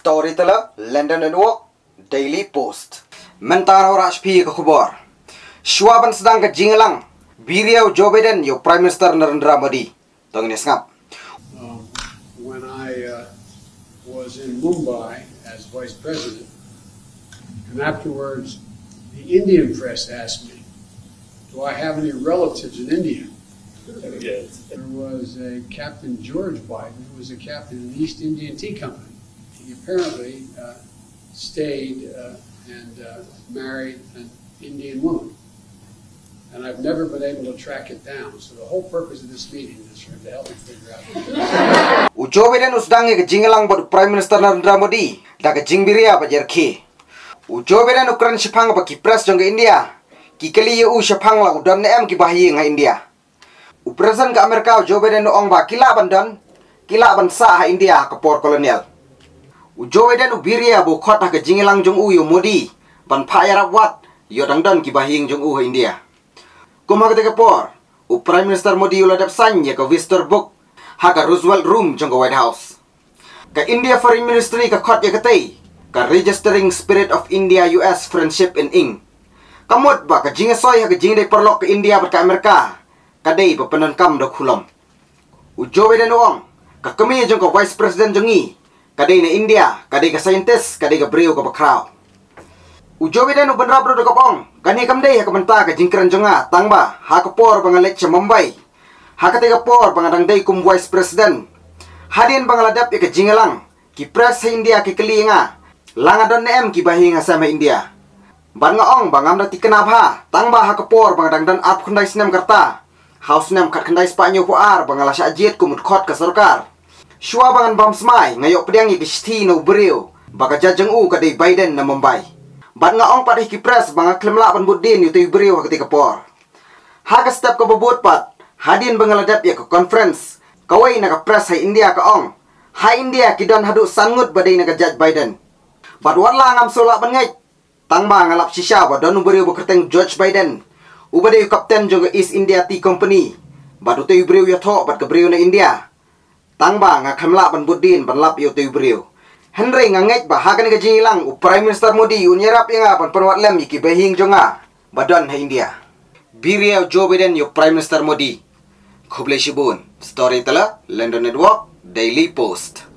Storyteller, London Network, Daily Post. Mentara orang HP ke khubar. Shuwa sdang ke jingialang. Biria Joe Biden, your Prime Minister Narendra Modi. Tong ini sengap. When I was in Mumbai as Vice President, and afterwards, the Indian press asked me, do I have any relatives in India? Yes. There was a Captain George Biden, who was a captain in the East Indian Tea Company. He apparently stayed and married an Indian woman. And I've never been able to track it down. So the whole purpose of this meeting is for him to help me figure out. Joe Biden sdang ke jingialang buat Prime Minister Narendra Modi, dah ke biria bajar ki. Joe Biden Ukraine sepang apa kipres jong ke India. Kikali sepang lah udan em ki bahaya ngai India. Presiden ke Amerika Joe Biden ong ba kila bandan, kila bansa ha India ke por kolonial. Joe Biden biria bu khot ke jingialang jong yo Modi, ban phaya wat yo dangdan ki bahing jong ha India. Kuma ketika por, Prime Minister Modi uladap sanya ke visitor book ha ke Roosevelt Room jong ke White House. Ke India Foreign Ministry ke khot ya ketai, ke Registering Spirit of India-US Friendship in Ing. Kamut ba ke jingasoy ha ke jingdai perlok ke India ber ke Amerika. Kadai pepenan kam dok hulom. Joe Biden uang, ke kami jong ke Vice President jongi. Kadai na India, kadai ke scientist, kadai ke brio ke bakraw. Joe Biden benar benar dok ong. Kani kamdai ha ke menta ke jingkran jonga, tangba ha ke por bangalet Mumbai. Ha ke tiga por bangadang dai kum Vice President. Hadin bangaladap ya ke jingialang. Ki press India ki kelinga. Langadon em ki bahing sama India. Ban ngaong bangam da tikenap ha, tangba ha ke por bangadang dan ap kundai snem karta. House nem kat kendai Spanyol puar bangala syajiat kumut khot ke sarkar. Shuwa bangan bam smai ngayok pediang iki sti no beriu baka jajeng kadai Biden na Mumbai. Bat ngaong pat ki press banga klemla ban budin yu tu beriu ketika por. Ha ke step ke bobot pat hadin bangaladap ya ke conference. Kawai na ke press hai India ke ong. Hai India kidon hadu sangut badai na ke judge Biden. Bat warla ngam solak ban ngai. Tangba ngalap shisha ba donu beriu bekerteng George Biden. Ubade kapten juga East India Tea Company. Batu tu beriu ya thok bat ke beriu na India. Tangba ngak khamla ban budin ban lap yo tu beriu. Henry ngangek ba hakan ke jingilang Prime Minister Modi unyerap yang ban penwat lem ki behing jonga badan ha India. Biria Joe Biden yo Prime Minister Modi. Khoble shibun. Storyteller, London Network, Daily Post.